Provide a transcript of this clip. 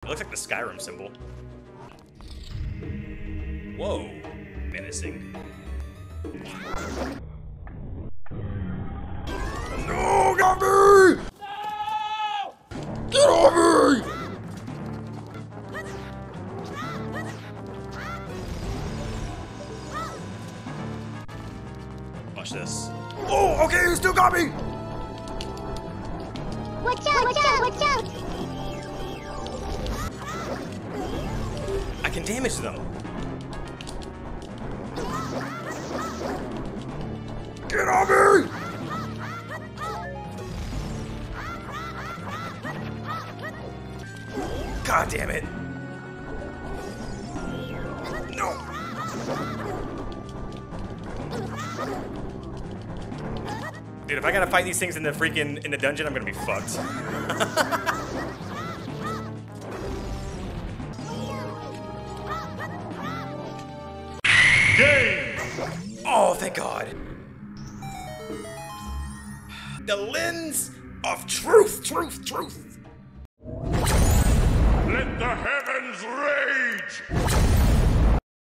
looks like the Skyrim symbol. Whoa. Menacing. No, got me! No! Get off me! Watch this. Oh, okay, you still got me! Watch out, watch out, watch out! I can damage them. Get on me! God damn it. No. Dude, if I gotta fight these things in the dungeon, I'm gonna be fucked. Game! Oh, thank God. The lens of truth, truth, truth. Let the heavens rage!